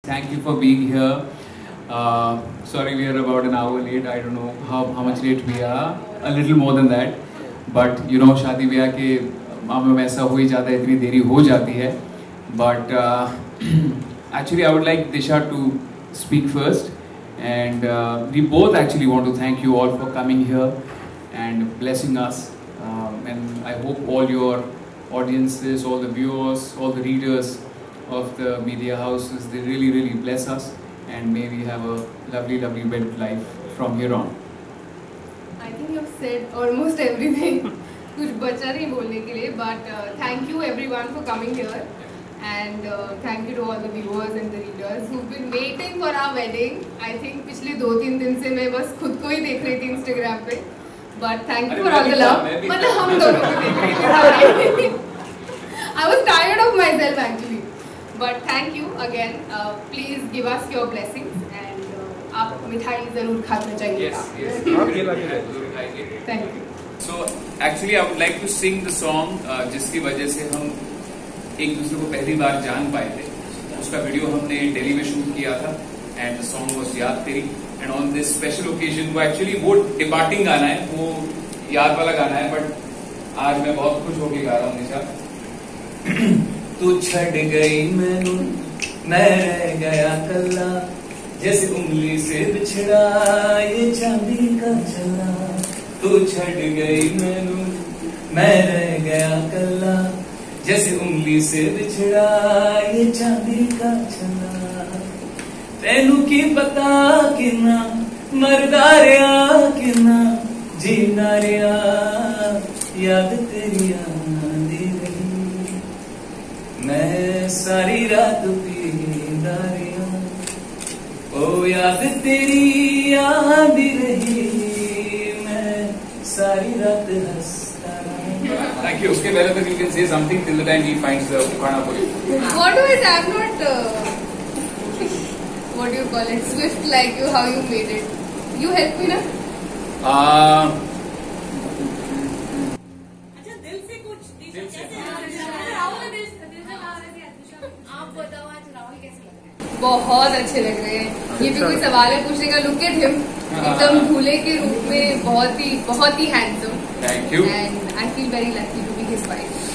Thank you for being here. Sorry we are about an hour late. I don't know how much late we are. A little more than that. But you know, शादी ब्याह के मामलों में ऐसा हो ही जाता है, इतनी देरी हो जाती है. But actually I would like Disha to speak first. And we both actually want to thank you all for coming here and blessing us. And I hope all your audiences, all the viewers, all the readers of the media houses, they really bless us, and may we have a lovely built life from here on. I think you've said almost everything. कुछ बचा नहीं बोलने के लिए, but thank you everyone for coming here, and thank you to all the viewers and the readers who've been waiting for our wedding. I think पिछले 2-3 दिन से मैं बस खुद को ही देख रही थी Instagram पे, but thank you for all the love. मतलब हम दोनों को देख रही थी. I was tired of myself actually. But thank you again. Please give us your blessings, and आप मिठाई जरूर खाना चाहिए. Yes. Thank you. So actually I would like to sing the song जिसकी वजह से हम एक दूसरे को पहली बार जान पाए थे. उसका वीडियो हमने दिल्ली में शूट किया था, and the song was याद तेरी. And on this special occasion, वो actually वो डिपार्टिंग गाना है, वो याद वाला गाना है, but आज मैं बहुत खुश होके गा रहा हूँ निशा. तू छड़ गई मैनू मैं रह गया कल्ला, जैसे उंगली से बिछड़ा ये चांदी का चला. तू छड़ गई मैनू मैं रह गया कल्ला, जैसे उंगली से बिछड़ा ये चांदी का चला. तेनू की पता किन्ना मरदा रहा किन्ना जीना रहा, याद तेरी आंदी रही. मैं सारी रात पींदा रहा, ओ याद तेरी आंदी रही. मैं सारी रात हंसता रहा. Thank you. उसके पहले तक you can say something till the time he finds the खाना for you. What do I say? I'm not what do you call it? Swift like you. How you made it? You help me na? बहुत अच्छे लग रहे हैं. ये भी कोई सवाल है पूछने का. लुक एट हिम, एकदम दूल्हे के रूप में बहुत ही handsome. Thank you. And I feel very lucky to be his wife.